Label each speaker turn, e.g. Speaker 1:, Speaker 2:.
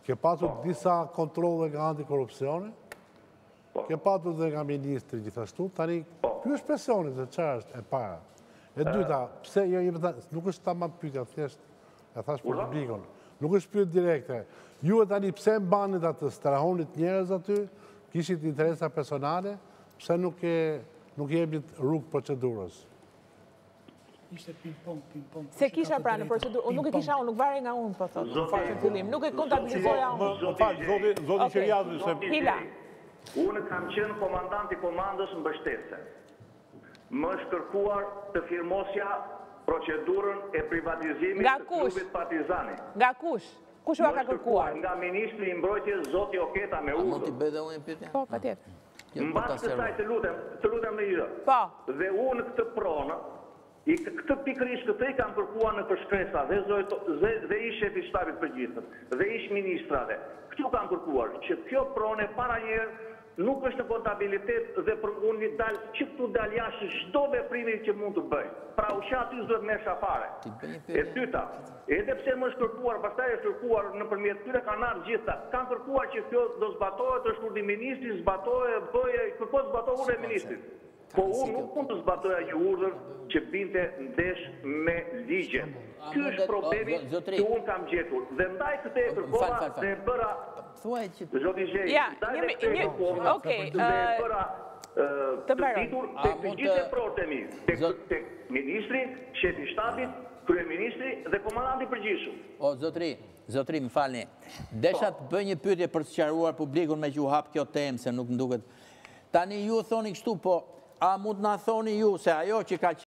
Speaker 1: Ke patur disa kontrole nga antikorupcioni, ke patur dhe nga ministri gjithashtu, tani, kjo është presionit dhe çfarë është e para. E dyta, pse nuk është ta ma pyetja, thjesht, e thash për publikun, nuk është pyet direkte. Ju e tani pse mbanit atë, strahonit njerëz aty, kishit interesa personale, pse nuk jepit rrugë procedurës?
Speaker 2: Ishte ping-pong.
Speaker 3: Se kisha pra në procedurë, unë nuk e kisha, unë nuk varej nga unë, po thotë, në fakt në fillim, nuk e kontabilizoja unë.
Speaker 4: Më falë, zoti Qeriatu, se...
Speaker 3: Hila.
Speaker 5: Unë kam qenë komandant i komandës mbështetëse. Më është kërkuar të firmosja procedurën e privatizimit të klubit Partizani.
Speaker 3: Nga kush? Kush ua ka kërkuar?
Speaker 5: Nga ministri i mbrojtjes Zoti Oketa me urdhër.
Speaker 6: A mund t'i bëj dhe unë pyetje?
Speaker 3: Po, patjetër.
Speaker 5: Mbas kësaj të lutem në gjë.
Speaker 3: Po.
Speaker 5: Dhe unë këtë pronë, këtë pikërisht këtë i kam kërkuar në përshkresa dhe ish shefi shtabit përgjithshëm dhe ish ministrave. Këtu kam kërkuar që kjo pronë para njerë nuk është në kontabilitet dhe për unë që këtu dal jashtë çdo veprimi që mund të bëj. Pra ushati s'duhet me shafare. E dyta, edhe pse më është kërkuar, pastaj është kërkuar nëpërmjet këtyre kanaleve gjitha, kanë kërkuar që kjo do zbatohet, është urdhri i ministrit, zbatohet, kërkohet zbatohet urdhri i ministrit. Po unë nuk mund të zbatoja një urdhër që binte ndesh me ligjen. Ky është problemi që unë kam gjetur. Dhe ndaj këtë e kërkova dhe e bëra... Zoti Gjej, ndaj dhe këtë e kërkova dhe e bëra të ditur të gjithë e protemi. Të ministri, shefi shtabit, kryeministri dhe komandanti përgjithshëm.
Speaker 6: O, zotri, më falni. Desha të bëj një pyetje për të sqaruar publikun me që u hap kjo temë, se nuk më duket. Tani ju thoni kështu, po a mund na thoni ju se ajo që ka